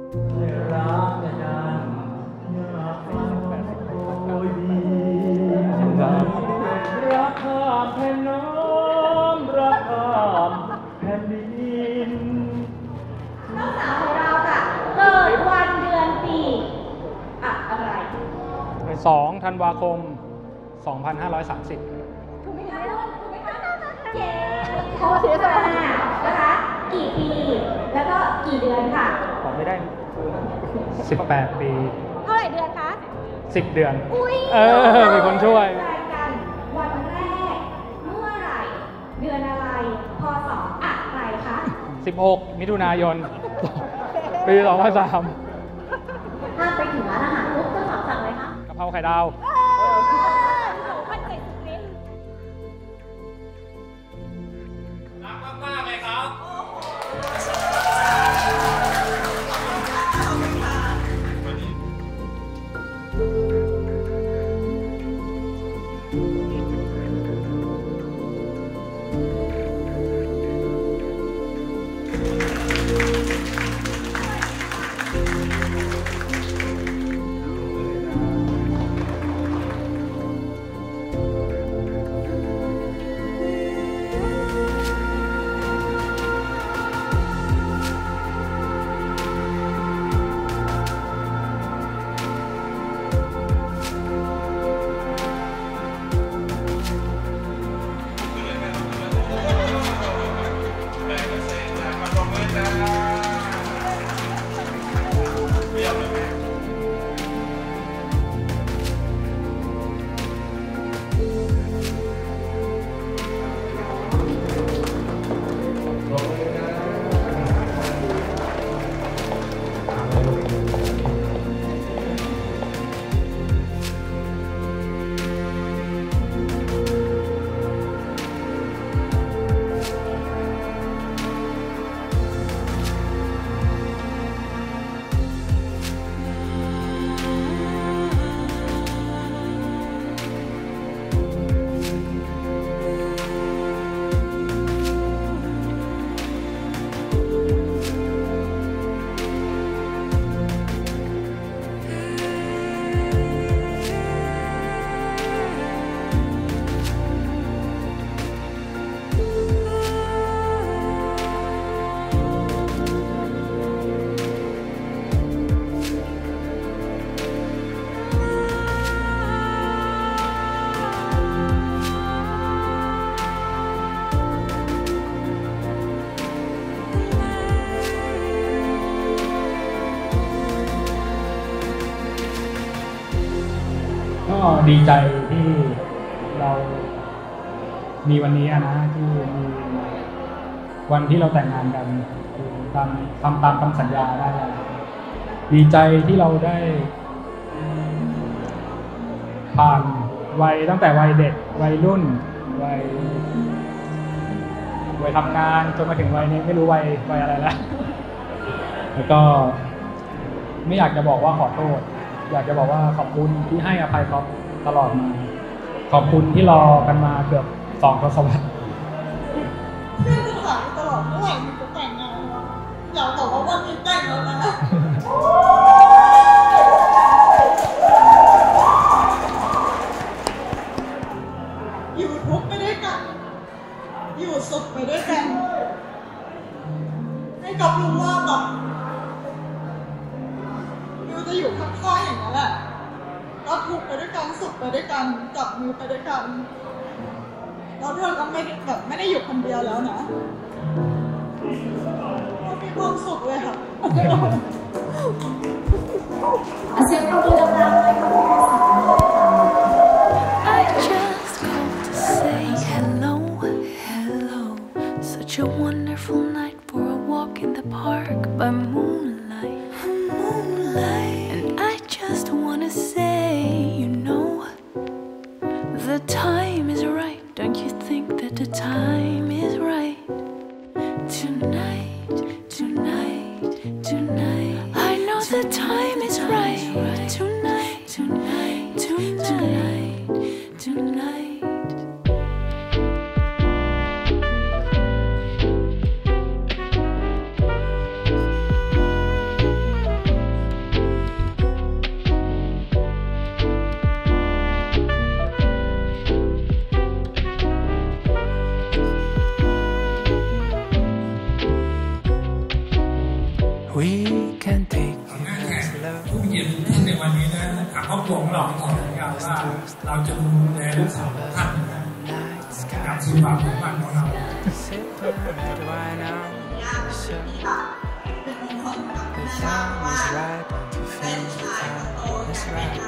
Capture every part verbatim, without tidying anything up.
รักข้ามแผ่นน้ำรักข้ามแผ่นดินน้องสาวของเราค่ะเกิดวันเดือนปีอะไรสองธันวาคมสองพันห้าร้อยสามสิบถูกไหมคะถูกไหมคะเย้โค้ดมานะคะกี่ปีแล้วก็กี่เดือนค่ะตอบไม่ได้สิบแปดปีเท่าไหร่เดือนคะสิบเดือนอุ้ยเออมีคนช่วยกันวันแรกเมื่อไหร่เดือนอะไรพศอะไรคะสิบหกมิถุนายนปีสองพันสามถ้าไปถึงร้านอาหารปุ๊บก็สั่งสั่งเลยคะกะเพราไข่ดาวรักมากๆเลยครับก็ดีใจที่เรามีวันนี้นะที่มีวันที่เราแต่งงานกันตามทำตามคำสัญญาได้ดีใจที่เราได้ผ่านวัยตั้งแต่วัยเด็กวัยรุ่นวัยวัยทำงานจนมาถึงวัยนี้ไม่รู้วัยวัยอะไรแล้วแล้วก็ไม่อยากจะบอกว่าขอโทษอยากจะบอกว่าขอบคุณที่ให้อภัยเขาตลอดมาขอบคุณที่รอกันมาเกือบสองทศวรรษเพื่อนจะถามตลอดเมื่อไหร่มึงจะแต่งงานวะอยากบอกว่าวันนี้แต่งแล้วนะอยู่ทุกข์ไปด้วยกันอยู่สุขไปด้วยกันให้กับรู้ว่าแบบจะอยู่ข้างๆอย่างนั้นแหละก็ทุกข์ไปด้วยกันสุขไปด้วยกันจับมือไปด้วยกันแล้วเธอก็ไม่แบบไม่ได้อยู่คนเดียวแล้วนะมีความสุขเลยค่ะเสียงปรบมือดังๆเลยค่ะ I just called to say hello hello such a wonderful night for a walk in the park by moonlight moonlight I just wanna say, you know, the time is right. Don't you think that the time is right? Tonight, tonight, tonight. I know the time is right. Tonight. can take งาน it แข่ง slow. ผู้หญิงในวันนี้นะทางครอบครัวของเราขอสัญญาว่าเราจะดูแลลูกสาวท่านนะ Night ตาม sky. สุภาพบุรุษบ้านของเรา Sit right wine on. So the time is right. Don't you feel the time is right?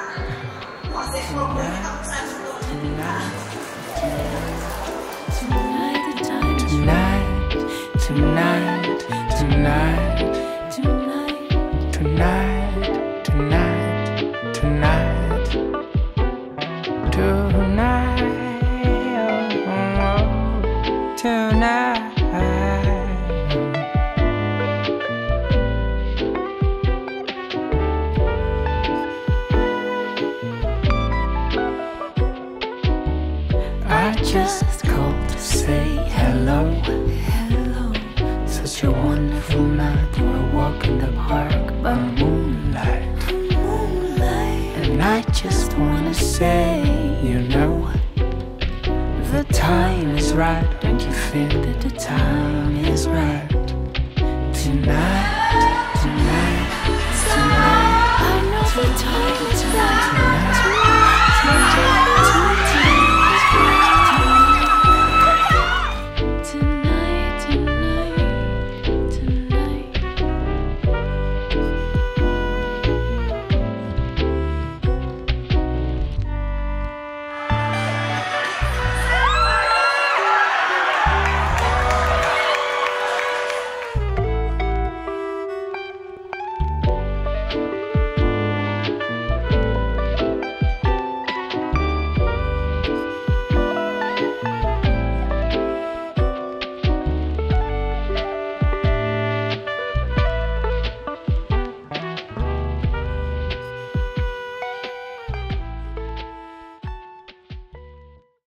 Tonight, tonight, tonight, tonight, tonight, tonight, tonight, tonight, tonight, oh, tonight. I just called to say hello, hello. Such a wonderful night for a walk in the park by moonlight, moonlight. And I just wanna say, you know, the time is right. Don't you feel that the time is right tonight?